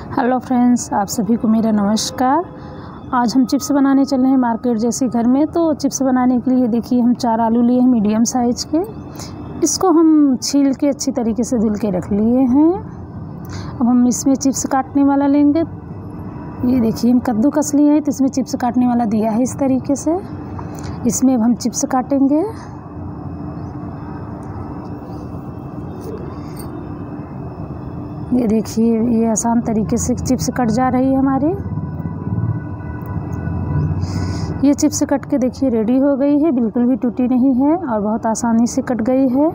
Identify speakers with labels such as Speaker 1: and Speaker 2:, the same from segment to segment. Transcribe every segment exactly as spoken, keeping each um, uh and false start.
Speaker 1: Hello friends, आप सभी को मेरा नमस्कार। आज हम चिप्स बनाने चल रहे हैं मार्केट जैसे घर में। तो चिप्स बनाने के लिए देखिए हम चार आलू लिए हैं मीडियम साइज़ के। इसको हम छील के अच्छी तरीके से धुल के रख लिए हैं। अब हम इसमें चिप्स काटने वाला लेंगे। ये देखिए हम कद्दूकस लिए हैं तो इसमें चिप्स काटने वाला दिया है इस तरीके से। इसमें अब हम चिप्स काटेंगे। ये देखिए ये आसान तरीके से चिप्स कट जा रही है हमारी। ये चिप्स कट के देखिए रेडी हो गई है, बिल्कुल भी टूटी नहीं है और बहुत आसानी से कट गई है।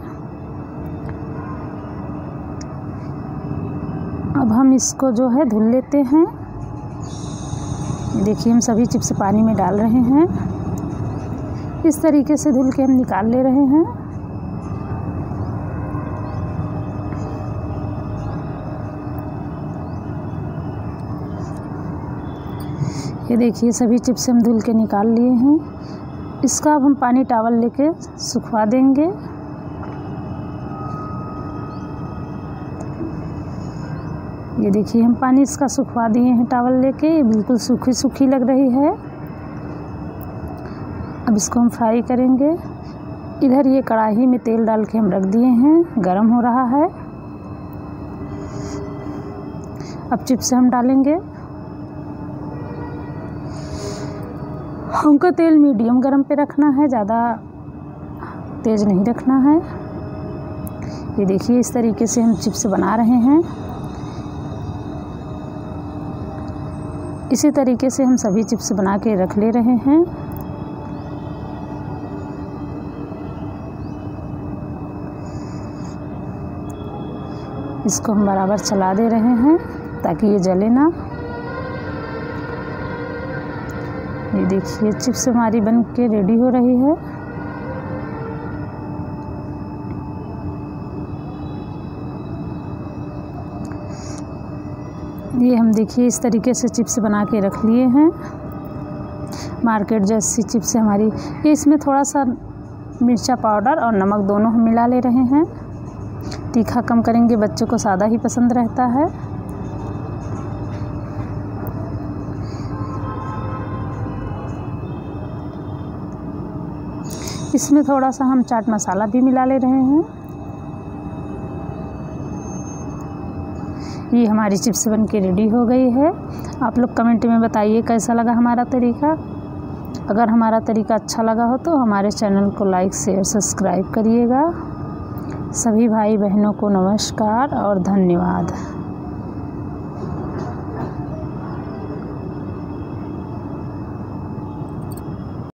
Speaker 1: अब हम इसको जो है धुल लेते हैं। देखिए हम सभी चिप्स पानी में डाल रहे हैं। इस तरीके से धुल के हम निकाल ले रहे हैं। ये देखिए सभी चिप्स हम धुल के निकाल लिए हैं। इसका अब हम पानी टॉवल लेके सुखवा देंगे। ये देखिए हम पानी इसका सुखवा दिए हैं टॉवल लेके। ये बिल्कुल सूखी सूखी लग रही है। अब इसको हम फ्राई करेंगे। इधर ये कढ़ाई में तेल डाल के हम रख दिए हैं, गरम हो रहा है। अब चिप्स हम डालेंगे। हमको तेल मीडियम गरम पे रखना है, ज़्यादा तेज़ नहीं रखना है। ये देखिए इस तरीके से हम चिप्स बना रहे हैं। इसी तरीके से हम सभी चिप्स बना के रख ले रहे हैं। इसको हम बराबर चला दे रहे हैं ताकि ये जले ना। ये देखिए चिप्स हमारी बन के रेडी हो रही है। ये हम देखिए इस तरीके से चिप्स बना के रख लिए हैं। मार्केट जैसी चिप्स हमारी। ये इसमें थोड़ा सा मिर्चा पाउडर और नमक दोनों हम मिला ले रहे हैं। तीखा कम करेंगे, बच्चों को सादा ही पसंद रहता है। इसमें थोड़ा सा हम चाट मसाला भी मिला ले रहे हैं। ये हमारी चिप्स बन के रेडी हो गई है। आप लोग कमेंट में बताइए कैसा लगा हमारा तरीका। अगर हमारा तरीका अच्छा लगा हो तो हमारे चैनल को लाइक शेयर सब्सक्राइब करिएगा। सभी भाई बहनों को नमस्कार और धन्यवाद।